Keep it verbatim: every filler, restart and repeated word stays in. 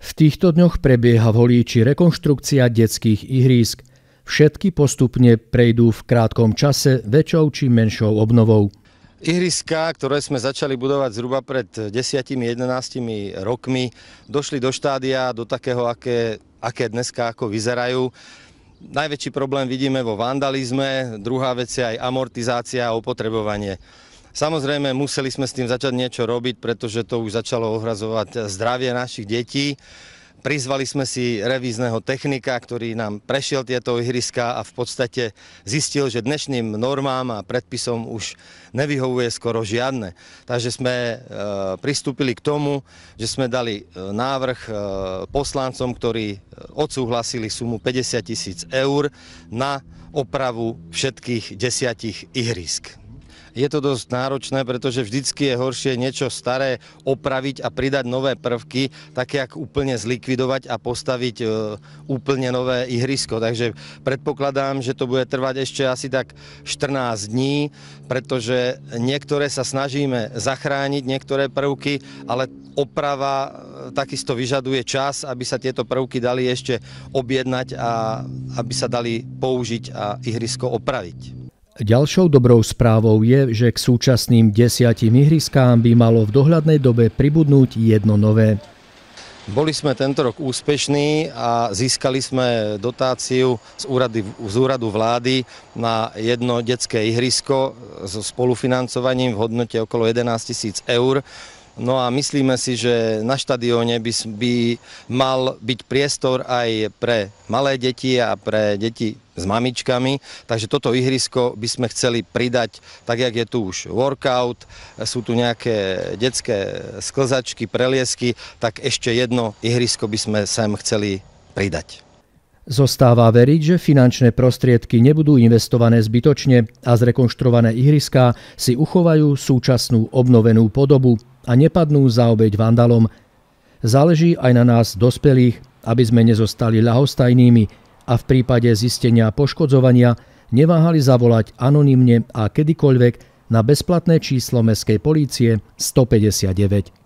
V týchto dňoch prebieha v Holíči rekonštrukcia detských ihrísk. Všetky postupne prejdú v krátkom čase väčšou či menšou obnovou. Ihriská, ktoré sme začali budovať zhruba pred desiatimi jedenástimi rokmi, došli do štádia, do takého, aké, aké dneska ako vyzerajú. Najväčší problém vidíme vo vandalizme, druhá vec je aj amortizácia a opotrebovanie. Samozrejme, museli sme s tým začať niečo robiť, pretože to už začalo ohrazovať zdravie našich detí. Prizvali sme si revízneho technika, ktorý nám prešiel tieto ihriská a v podstate zistil, že dnešným normám a predpisom už nevyhovuje skoro žiadne. Takže sme e, pristúpili k tomu, že sme dali návrh e, poslancom, ktorí odsúhlasili sumu päťdesiat tisíc eur na opravu všetkých desiatich ihrisk. Je to dosť náročné, pretože vždycky je horšie niečo staré opraviť a pridať nové prvky, také ako úplne zlikvidovať a postaviť e, úplne nové ihrisko. Takže predpokladám, že to bude trvať ešte asi tak štrnásť dní, pretože niektoré sa snažíme zachrániť, niektoré prvky, ale oprava takisto vyžaduje čas, aby sa tieto prvky dali ešte objednať a aby sa dali použiť a ihrisko opraviť. Ďalšou dobrou správou je, že k súčasným desiatim ihriskám by malo v dohľadnej dobe pribudnúť jedno nové. Boli sme tento rok úspešní a získali sme dotáciu z úradu, z úradu vlády na jedno detské ihrisko so spolufinancovaním v hodnote okolo jedenásť tisíc eur. No a myslíme si, že na štadióne by, by mal byť priestor aj pre malé deti a pre deti s mamičkami, takže toto ihrisko by sme chceli pridať, tak jak je tu už workout, sú tu nejaké detské sklzačky, preliesky, tak ešte jedno ihrisko by sme sem chceli pridať. Zostáva veriť, že finančné prostriedky nebudú investované zbytočne a zrekonštruované ihriská si uchovajú súčasnú obnovenú podobu a nepadnú za obeť vandalom. Záleží aj na nás dospelých, aby sme nezostali ľahostajnými a v prípade zistenia poškodzovania neváhali zavolať anonymne a kedykoľvek na bezplatné číslo mestskej polície sto päťdesiatdeväť.